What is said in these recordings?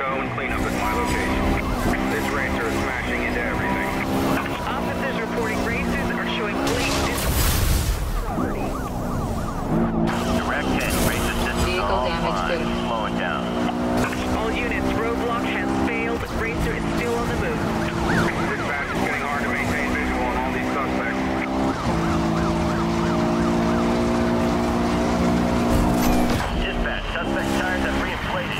tow and cleanup at my location. This racer is smashing into everything. Officers reporting racers are showing blatant Direct hit. Racer system Vehicle all damage fine. good. Slow it down. All units, roadblock has failed. Racer is still on the move. Dispatch is getting hard to maintain visual on all these suspects. Dispatch. Suspect tires have reinflated.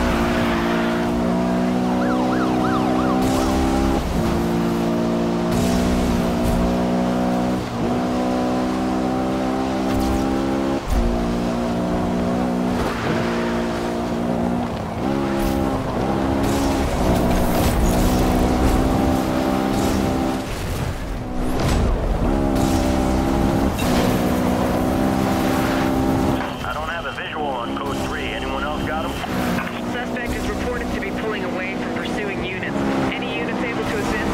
I don't have a visual on code 3. Anyone else got him? Suspect is reported to be pulling away from pursuing units. Any units able to assist?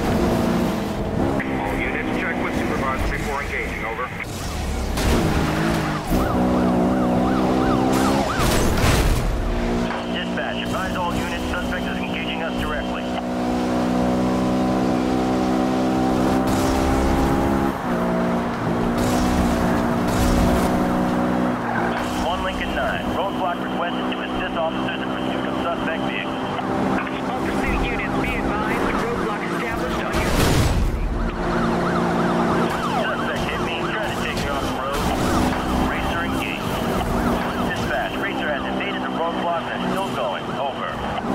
All units, check with supervisor before engaging. Over. Dispatch. Advise all units. Suspect is engaging us directly. One Lincoln 9. Roadblock requested to assist officers in pursuit of suspect vehicle. All pursuit units, be advised, roadblock established on your... Suspect hit me. Trying to take me off the road. Racer engaged. Dispatch. Racer has evaded the roadblock and is still going. Over.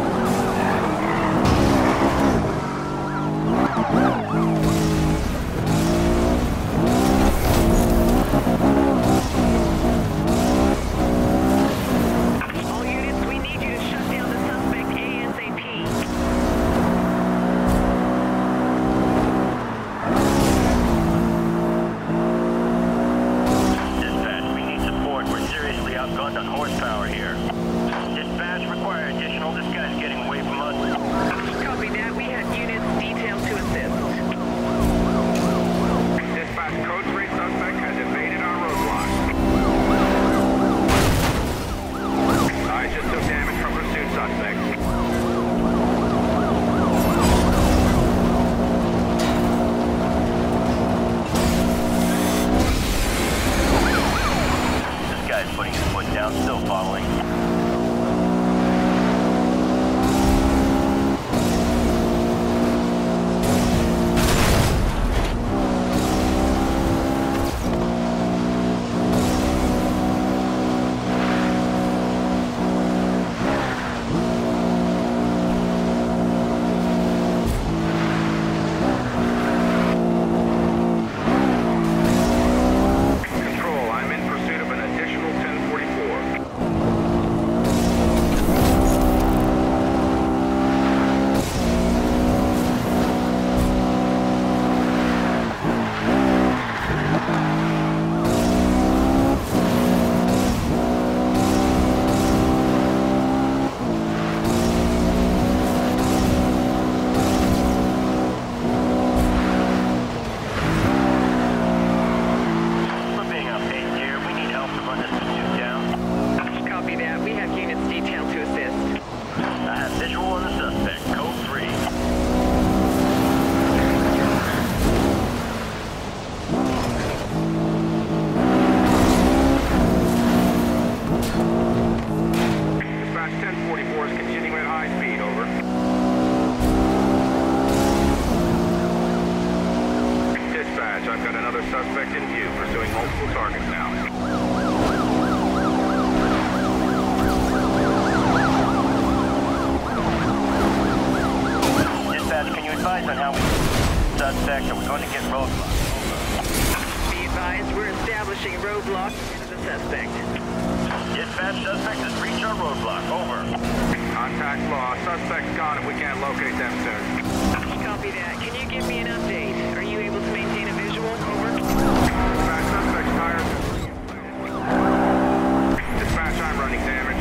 All units, we need you to shut down the suspect ASAP. Dispatch, we need support. We're seriously outgunned on horsepower here. Dispatch, require additional. This guy's getting away from us. Copy that. We have units detailed to assist. Dispatch, code 3 suspect has evaded our roadblock. I just took damage from pursuit suspects. This guy's putting his foot down, still following. Control, I'm in pursuit of an additional 1044. We're being outpaced here. We need help to run this pursuit down. Copy that. We have units detailed to assist. I have visual on the suspect. Code 3. Dispatch 1044 is continuing at high speed. Over. Dispatch, I've got another suspect in view, pursuing multiple targets now. Dispatch, can you advise on how we... Suspect, are we going to get roadblock? Be advised, we're establishing roadblock to the suspect. Dispatch, suspect has reached our roadblock. Over. Contact lost. Suspect's gone if we can't locate them soon. Copy that. Can you give me an update? Are you able to maintain a visual? Over. Dispatch, suspect's tires. Dispatch, I'm running damage.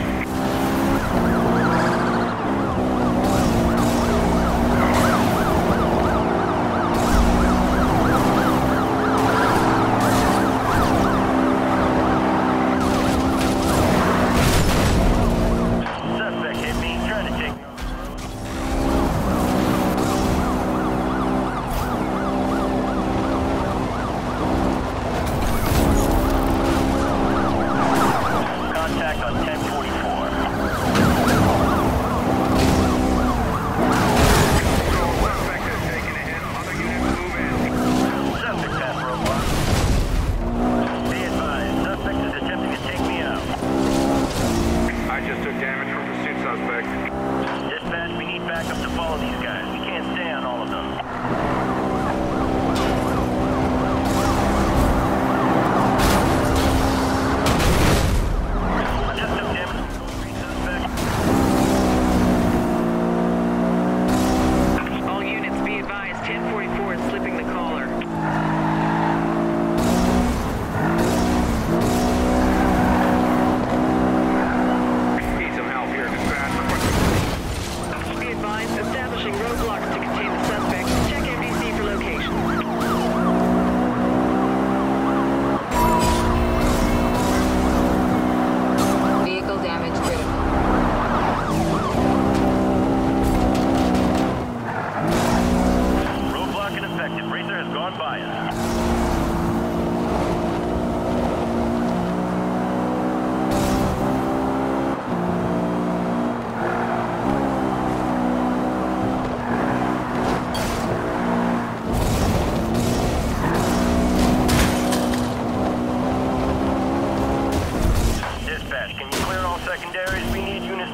Suspect hit me, trying to take...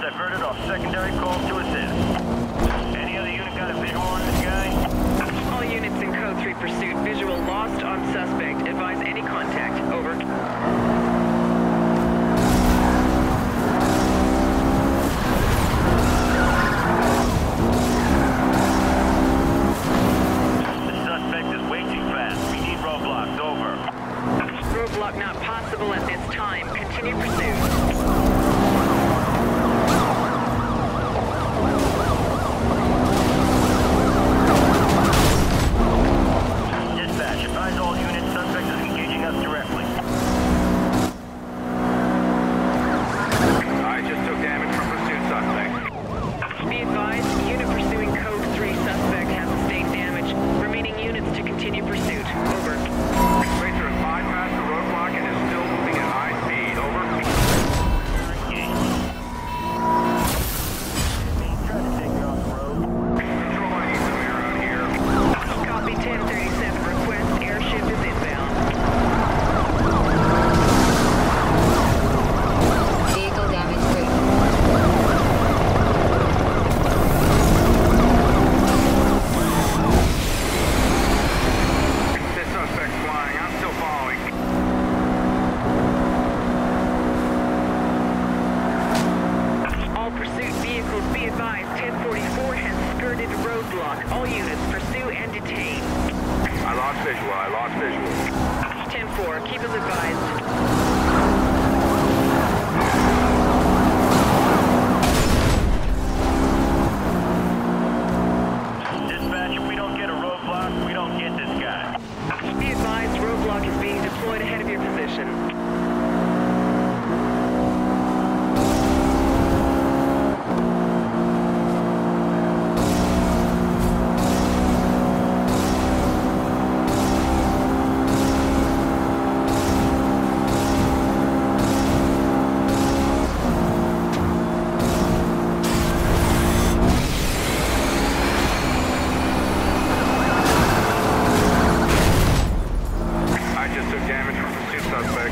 diverted off secondary calls to assist. Any other unit got a visual on this guy? All units in Code 3 pursuit. Visual lost on suspect. Advise any contact. Over. The suspect is way too fast. We need roadblocks. Over. Roadblock not possible at this time. Continue pursuit. Dispatch, advise all units suspect is engaging us directly. I just took damage from pursuit suspect. Be advised, unit pursuing Code 3 suspect has sustained damage. Remaining units to continue pursuit. Over. Racer has bypassed the roadblock and is still moving at high speed. Over. Try to take it off the road. Control, I need some air out here. Copy 1037. Request airship is inbound. Vehicle damage rate. This suspect's flying. I'm still following. All pursuit vehicles be advised. 1044 has skirted roadblock. All units pursue and detain. I lost visual. 10-4, keep us advised. Dispatch, if we don't get a roadblock, we don't get this guy. Be advised, roadblock is being deployed ahead of your position. I just took damage from pursuit suspect.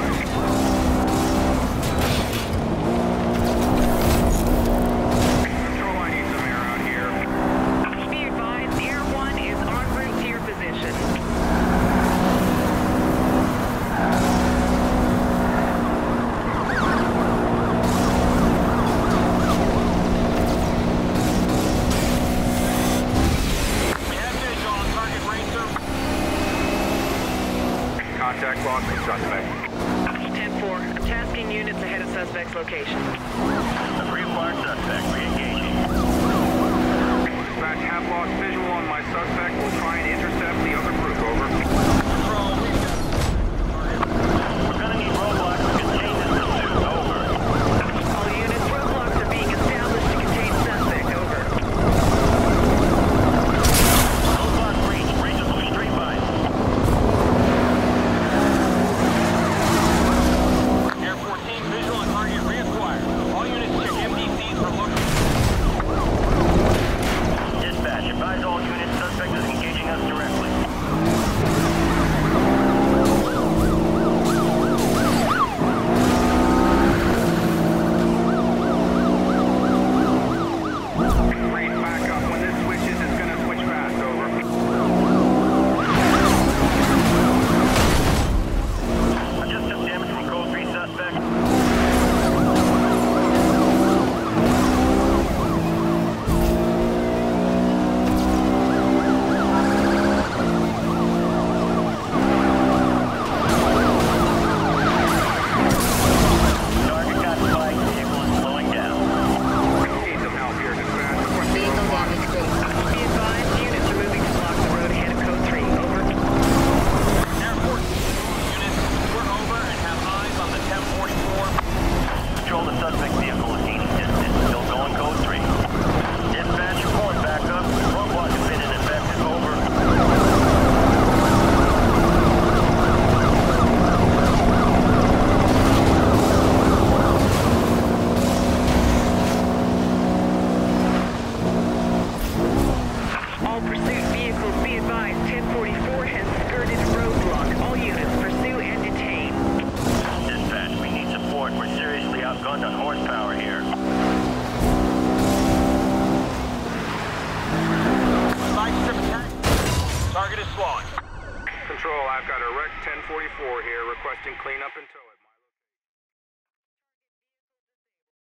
Control, I need some air out here. Be advised, Air 1 is en route to your position. Contact lost with suspect. 10-4, I'm tasking units ahead of suspect's location. A required suspect, re-engaging. Dispatch, have lost visual on my suspect. We'll try and intercept the other group. Over. We're gonna need roadblocks to contain this pursuit. Over. All units, roadblocks are being established to contain suspect. Over. Roadblock breach, reasonable street by. Air 14 visual on target reacquired. Control, I've got a wrecked 1044 here requesting cleanup and towing.